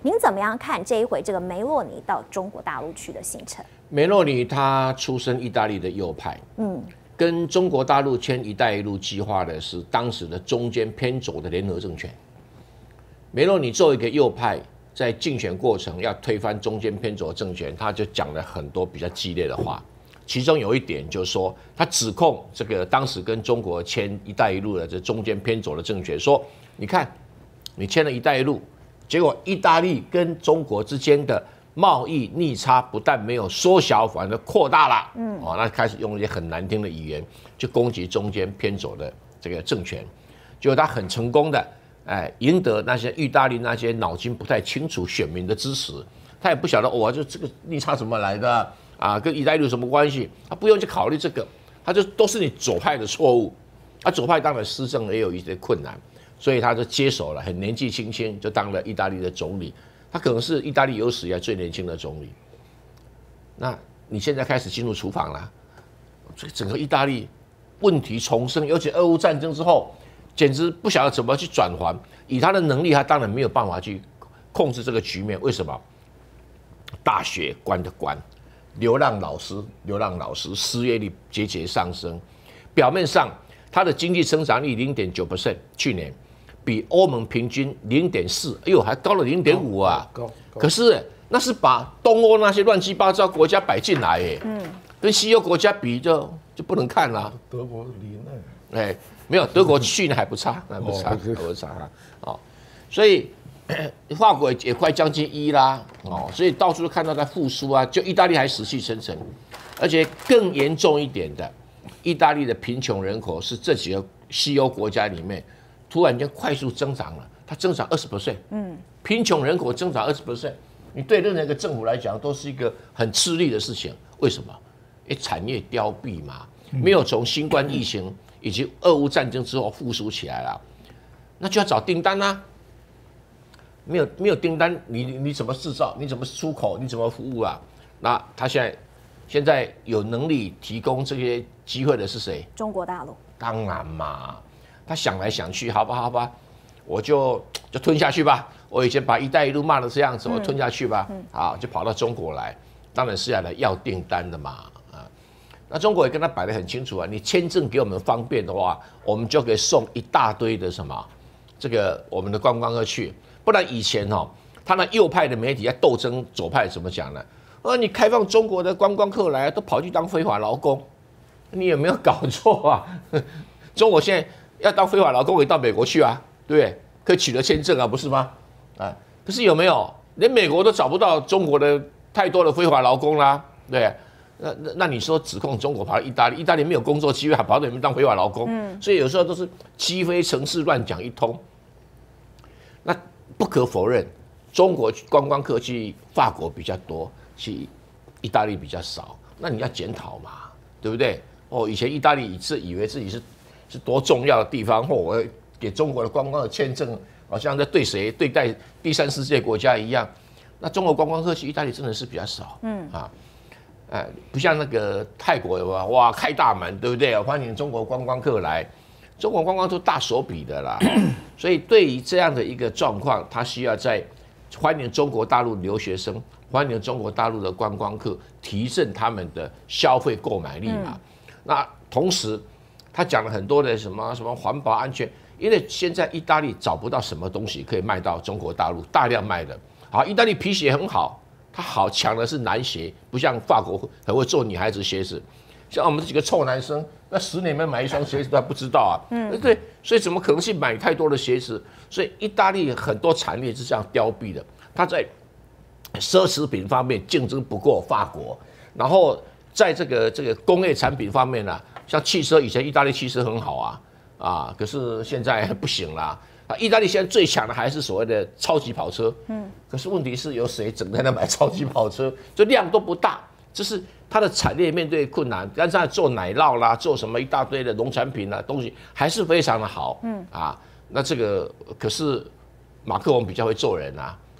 您怎么样看这一回这个梅洛尼到中国大陆去的行程？ 梅洛尼他出身意大利的右派，跟中国大陆签“一带一路”计划的是当时的中间偏左的联合政权。梅洛尼作为一个右派，在竞选过程要推翻中间偏左政权，他就讲了很多比较激烈的话。其中有一点就是说，他指控这个当时跟中国签“一带一路”的这中间偏左的政权说：“你看，你签了一带一路，结果意大利跟中国之间的贸易逆差不但没有缩小，反而扩大了。那开始用一些很难听的语言去攻击中间偏左的这个政权，结果他很成功的，赢得那些意大利那些脑筋不太清楚选民的支持。他也不晓得就这个逆差怎么来的啊，跟一带一路有什么关系？他不用去考虑这个，他就都是你左派的错误。左派当然施政也有一些困难，所以他就接手了，很年纪轻轻就当了意大利的总理。他可能是意大利有史以来最年轻的总理。那你现在开始进入厨房了，这整个意大利问题重生，尤其俄乌战争之后，简直不晓得怎么去转圜。以他的能力，他当然没有办法去控制这个局面。为什么？大学关的关，流浪老师失业率节节上升。表面上，他的经济增长率0.9%，去年比欧盟平均0.4%，哎呦，还高了0.5啊！高。可是那是把东欧那些乱七八糟国家摆进来，跟西欧国家比就不能看了。 德国离那， 没有，德国去年还不差，所以法国也快将近1啦，所以到处都看到在复苏啊，就意大利还死气沉沉，而且更严重一点的，意大利的贫穷人口是这几个西欧国家里面突然间快速增长了，它增长20%，贫穷人口增长20%，你对任何一个政府来讲都是一个很吃力的事情。为什么？产业凋敝嘛，没有从新冠疫情以及俄乌战争之后复苏起来了，那就要找订单啊。没有订单，你怎么制造？你怎么出口？你怎么服务啊？那他现在有能力提供这些机会的是谁？ 中国大陆。 当然嘛，他想来想去，好吧，我就吞下去吧。我以前把“一带一路”骂成这样子，我吞下去吧。就跑到中国来，当然是要来要订单的嘛。那中国也跟他摆得很清楚啊，你签证给我们方便的话，我们就可以送一大堆的什么，这个我们的观光客去。不然以前他那右派的媒体在斗争左派怎么讲呢？你开放中国的观光客来，都跑去当非法劳工，你有没有搞错啊？中国现在要当非法劳工，可以到美国去啊，对不对？可以取得签证啊，不是吗？可是有没有？连美国都找不到中国的太多的非法劳工啦，对。那你说指控中国跑到意大利，意大利没有工作机会，还跑到里面当非法劳工，所以有时候都是鸡飞城市乱讲一通。那不可否认，中国观光客去法国比较多，去意大利比较少。那你要检讨嘛，对不对？以前意大利以为自己是多重要的地方，我给中国的观光的签证，好像在对待第三世界国家一样。那中国观光客去意大利真的是比较少，不像那个泰国有吧？哇，开大门，对不对？欢迎中国观光客来。中国观光都大手笔的啦，所以对于这样的一个状况，他需要在欢迎中国大陆留学生、欢迎中国大陆的观光客，提振他们的消费购买力嘛。那同时，他讲了很多的什么环保安全，因为现在意大利找不到什么东西可以卖到中国大陆大量卖的。好，意大利皮鞋很好，它好强的是男鞋，不像法国很会做女孩子鞋子。像我们这几个臭男生，那10年没买一双鞋子都还不知道啊，对，所以怎么可能去买太多的鞋子？所以意大利很多产业是这样凋敝的，它在奢侈品方面竞争不过法国，然后在这个工业产品方面呢，像汽车，以前意大利汽车很好啊，可是现在不行啦。意大利现在最强的还是所谓的超级跑车，可是问题是有谁整天在买超级跑车？就量都不大。就是它的产业面对困难，但是它做奶酪啦，做什么一大堆的农产品啦东西还是非常的好，那这个可是马克龙比较会做人啊，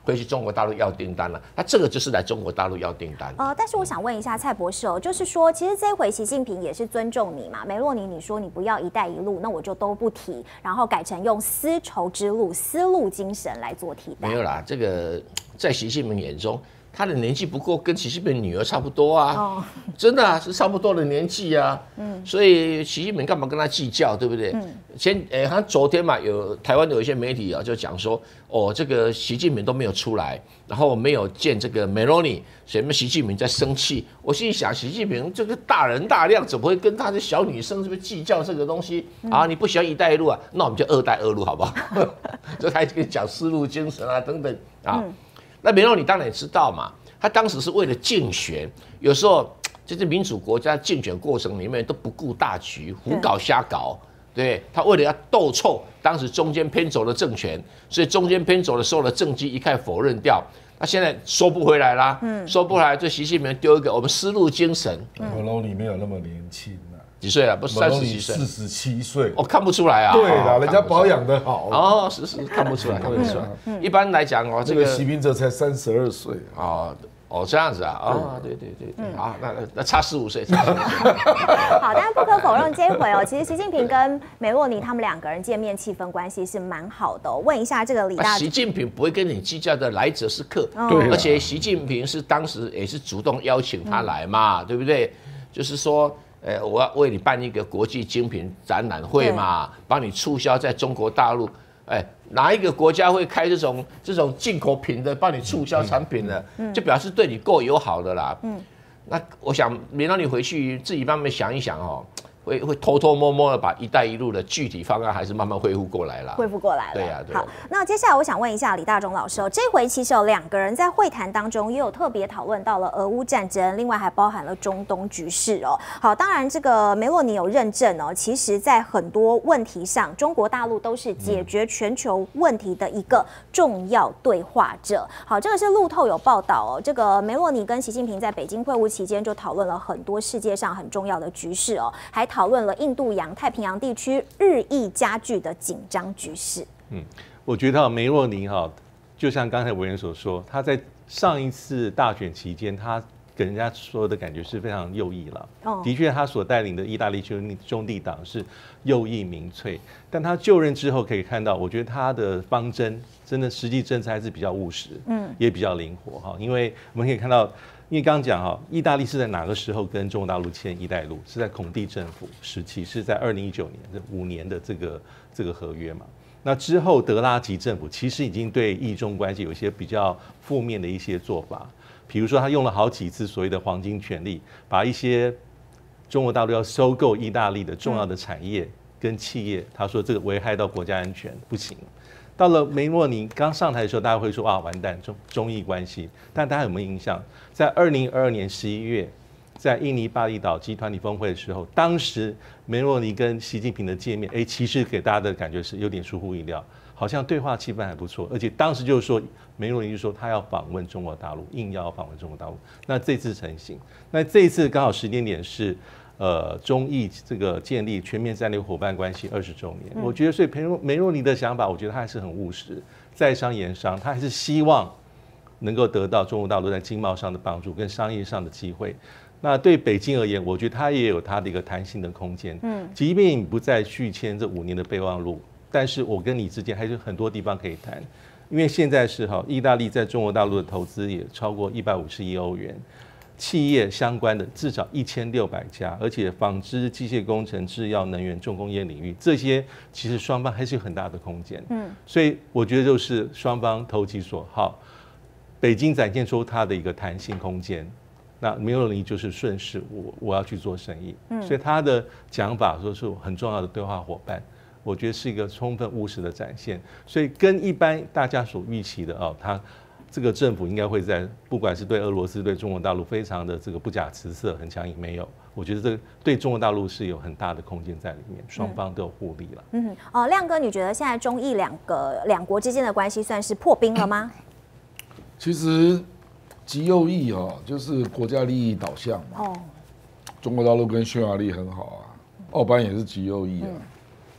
会去中国大陆要订单了。他这个就是来中国大陆要订单。 但是我想问一下蔡博士哦，就是说，其实这一回习近平也是尊重你嘛，梅洛尼你说你不要“一带一路”，那我就都不提，然后改成用丝绸之路、丝路精神来做替代。 没有啦，这个在习近平眼中，他的年纪不过跟习近平女儿差不多啊，真的啊，是差不多的年纪啊，所以习近平干嘛跟他计较，对不对？好像昨天嘛，台湾有一些媒体啊就讲说，这个习近平都没有出来，然后没有见这个梅洛尼，所以习近平在生气。我心里想，习近平这个大人大量，怎么会跟他的小女生是不是计较这个东西啊？你不喜欢“一带一路”啊，那我们就“二带二路”好不好？就还跟你讲丝路精神啊等等啊。那梅洛尼当然也知道嘛，他当时是为了竞选，有时候这些民主国家竞选过程里面都不顾大局，胡搞瞎搞。对，他为了要斗臭当时中间偏走的政权，所以中间偏走的时候的政绩一概否认掉。那现在收不回来啦，收不回来，对习近平丢一个我们丝路精神。 梅洛尼没有那么年轻啊， 几岁了？不是30几岁 ，47岁。 看不出来啊。 对啦，人家保养得好。 是看不出来，看不出来。一般来讲这个习近平才32岁这样子啊，对，好，那差15岁， 好，但是不可否认，这一回其实习近平跟梅洛尼他们2个人见面，气氛关系是蛮好的。问一下这个李大， 习近平不会跟你计较的，来者是客，而且习近平是当时也是主动邀请他来嘛，对不对？就是说，我要为你办一个国际精品展览会嘛，帮你促销在中国大陆。哪一个国家会开这种进口品的帮你促销产品的，就表示对你够友好的啦。那我想梅洛尼回去自己慢慢想一想会偷偷摸摸的把“一带一路”的具体方案还是慢慢恢复过来了。 恢复过来了。 对呀。 好，那接下来我想问一下李大中老师这回其实有2个人在会谈当中也有特别讨论到了俄乌战争，另外还包含了中东局势好，当然这个梅洛尼有认证其实在很多问题上，中国大陆都是解决全球问题的一个重要对话者。好，这个是路透有报道这个梅洛尼跟习近平在北京会晤期间就讨论了很多世界上很重要的局势还讨论了印度洋、太平洋地区日益加剧的紧张局势。 我觉得梅洛尼就像刚才委员所说，他在上一次大选期间，他给人家说的感觉是非常右翼了。的确，他所带领的意大利兄弟党是右翼民粹，但他就任之后可以看到，我觉得他的方针真的实际政策还是比较务实，也比较灵活因为我们可以看到。因为刚刚讲意大利是在哪个时候跟中国大陆签“一带一路”？是在孔蒂政府时期，是在2019年这5年的这个合约嘛。那之后德拉吉政府其实已经对意中关系有一些比较负面的一些做法，比如说他用了好几次所谓的黄金权利，把一些中国大陆要收购意大利的重要的产业跟企业，他说这个危害到国家安全，不行。到了梅洛尼刚上台的时候，大家会说完蛋，中意关系。但大家有没有印象？在2022年11月，在印尼巴厘岛集团体峰会的时候，当时梅洛尼跟习近平的见面，其实给大家的感觉是有点出乎意料，好像对话气氛还不错。而且当时就是说，梅洛尼就说他要访问中国大陆，硬要访问中国大陆。那这次成型，那这一次刚好时间点是。中意这个建立全面战略伙伴关系20周年，我觉得所以梅洛尼的想法，我觉得他还是很务实，在商言商，他还是希望能够得到中国大陆在经贸上的帮助跟商业上的机会。那对北京而言，我觉得他也有他的一个弹性的空间。即便你不再续签这5年的备忘录，但是我跟你之间还是很多地方可以谈，因为现在是意大利在中国大陆的投资也超过150亿欧元。企业相关的至少1600家，而且纺织、机械工程、制药、能源、重工业领域，这些其实双方还是有很大的空间。所以我觉得就是双方投其所好，北京展现出它的一个弹性空间，那梅洛尼就是顺势我要去做生意，所以他的讲法说是很重要的对话伙伴，我觉得是一个充分务实的展现，所以跟一般大家所预期的他。这个政府应该会在不管是对俄罗斯、对中国大陆，非常的这个不假辞色、很强硬。没有，我觉得这个对中国大陆是有很大的空间在里面，双方都有互利了。 亮哥，你觉得现在中意两国之间的关系算是破冰了吗？ 其实极右翼就是国家利益导向嘛。中国大陆跟匈牙利很好啊，奥班也是极右翼啊。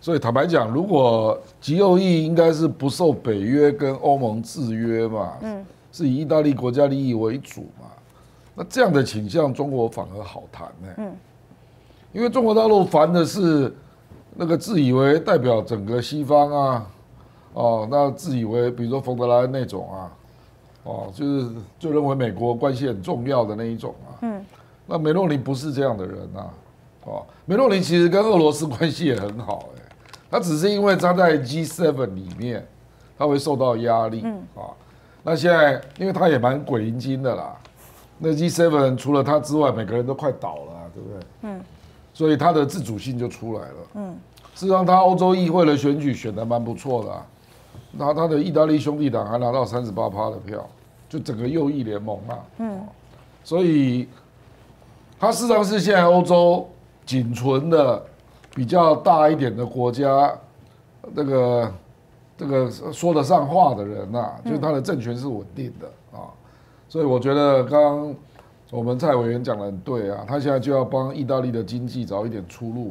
所以坦白讲，如果极右翼应该是不受北约跟欧盟制约嘛，是以意大利国家利益为主嘛，那这样的倾向，中国反而好谈呢。因为中国大陆烦的是那个自以为代表整个西方啊，那自以为比如说冯德莱恩那种啊，就认为美国关系很重要的那一种啊，那梅洛尼不是这样的人啊，梅洛尼其实跟俄罗斯关系也很好，他只是因为他在 G7 里面，他会受到压力那现在因为他也蛮鬼灵精的啦，那 G7 除了他之外，每个人都快倒了，对不对？所以他的自主性就出来了。事实上，他欧洲议会的选举选得蛮不错的那他的意大利兄弟党还拿到38%的票，就整个右翼联盟所以他事实上是现在欧洲仅存的比较大一点的国家，这个说得上话的人就是他的政权是稳定的所以我觉得刚刚我们蔡委员讲得很对他现在就要帮意大利的经济找一点出路。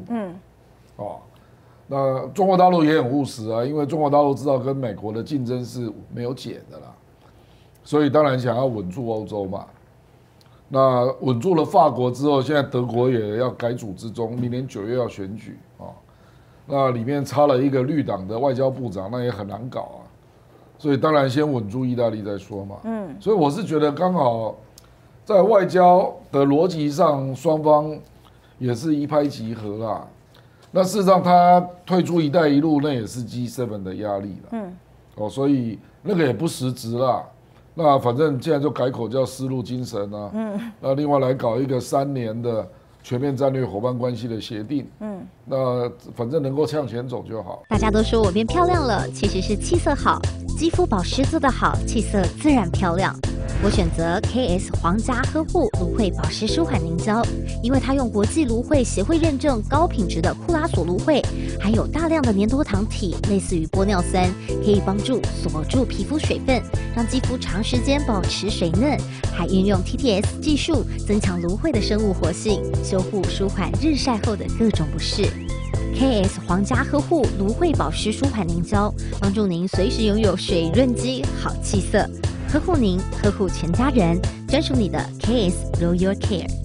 那中国大陆也很务实因为中国大陆知道跟美国的竞争是没有解的啦，所以当然想要稳住欧洲嘛。那稳住了法国之后，现在德国也要改组之中，明年9月要选举那里面插了一个绿党的外交部长，那也很难搞所以当然先稳住意大利再说嘛。所以我是觉得刚好在外交的逻辑上，双方也是一拍即合啦。那事实上他退出一带一路，那也是 G7 的压力了。所以那个也不实质啦。那反正现在就改口叫丝路精神那另外来搞一个3年的全面战略伙伴关系的协定那反正能够向前走就好。 大家都说我变漂亮了，其实是气色好，肌肤保湿做得好，气色自然漂亮。我选择 KS 皇家呵护芦荟保湿舒缓凝胶，因为它用国际芦荟协会认证高品质的库拉索芦荟，含有大量的粘多糖体，类似于玻尿酸，可以帮助锁住皮肤水分，让肌肤长时间保持水嫩，还运用 TTS 技术增强芦荟的生物活性，修护舒缓日晒后的各种不适。KS 皇家呵护芦荟保湿舒缓凝胶，帮助您随时拥有水润肌、好气色，呵护您，呵护全家人，专属你的 KS Royal Care。